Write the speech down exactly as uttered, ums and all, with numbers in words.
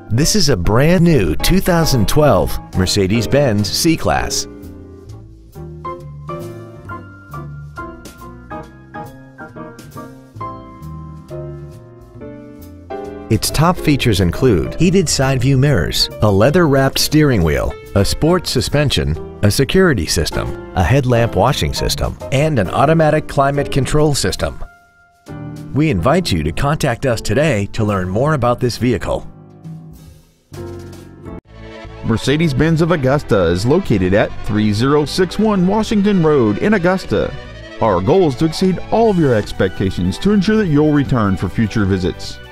This is a brand new two thousand twelve Mercedes-Benz C-Class. Its top features include heated side view mirrors, a leather-wrapped steering wheel, a sports suspension, a security system, a headlamp washing system, and an automatic climate control system. We invite you to contact us today to learn more about this vehicle. Mercedes-Benz of Augusta is located at three oh six one Washington Road in Augusta. Our goal is to exceed all of your expectations to ensure that you'll return for future visits.